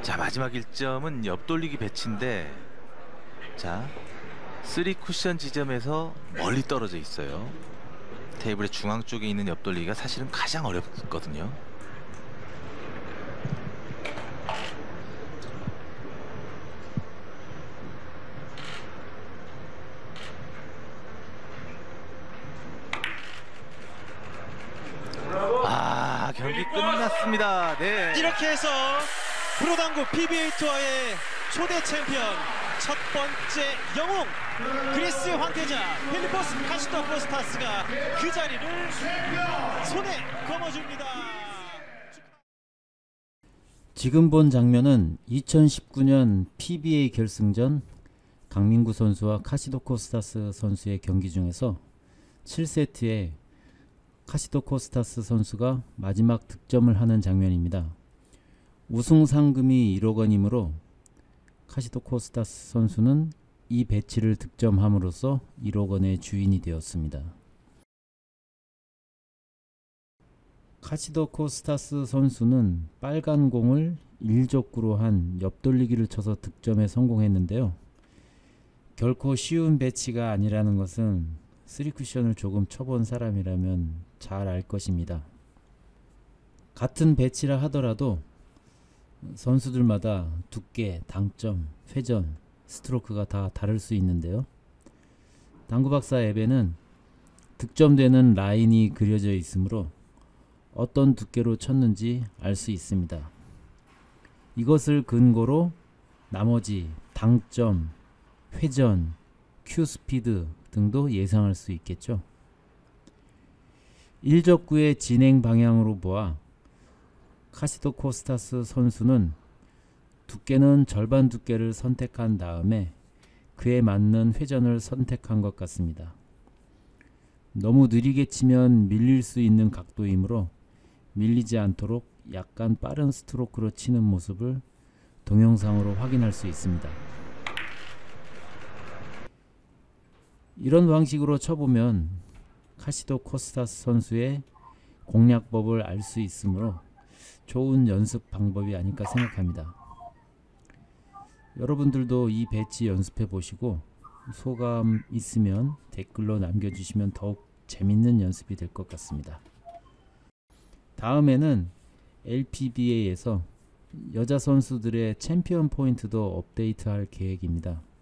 자, 마지막 1점은 옆돌리기 배치인데, 자, 3 쿠션 지점에서 멀리 떨어져 있어요. 테이블의 중앙 쪽에 있는 옆돌리기가 사실은 가장 어렵거든요. 아, 경기 끝났습니다. 네. 이렇게 해서 프로당구 PBA 투어의 초대 챔피언 첫 번째 영웅 그리스 황태자 필리포스 카시토코스타스가 그 자리를 손에 거머쥡니다. 지금 본 장면은 2019년 PBA 결승전 강민구 선수와 카시토코스타스 선수의 경기 중에서 7세트에 카시토코스타스 선수가 마지막 득점을 하는 장면입니다. 우승 상금이 1억 원이므로 카시토코스타스 선수는 이 배치를 득점함으로써 1억 원의 주인이 되었습니다. 카시토코스타스 선수는 빨간 공을 1족구로 한 옆돌리기를 쳐서 득점에 성공했는데요. 결코 쉬운 배치가 아니라는 것은 3쿠션을 조금 쳐본 사람이라면 잘 알 것입니다. 같은 배치라 하더라도 선수들마다 두께, 당점, 회전, 스트로크가 다 다를 수 있는데요. 당구박사 앱에는 득점되는 라인이 그려져 있으므로 어떤 두께로 쳤는지 알 수 있습니다. 이것을 근거로 나머지 당점, 회전, 큐 스피드 등도 예상할 수 있겠죠. 1족구의 진행 방향으로 보아 카시토코스타스 선수는 두께는 절반 두께를 선택한 다음에 그에 맞는 회전을 선택한 것 같습니다. 너무 느리게 치면 밀릴 수 있는 각도이므로 밀리지 않도록 약간 빠른 스트로크로 치는 모습을 동영상으로 확인할 수 있습니다. 이런 방식으로 쳐보면 카시토코스타스 선수의 공략법을 알 수 있으므로 좋은 연습 방법이 아닐까 생각합니다. 여러분들도 이 배치 연습해 보시고 소감 있으면 댓글로 남겨주시면 더욱 재밌는 연습이 될 것 같습니다. 다음에는 LPBA에서 여자 선수들의 챔피언 포인트도 업데이트할 계획입니다.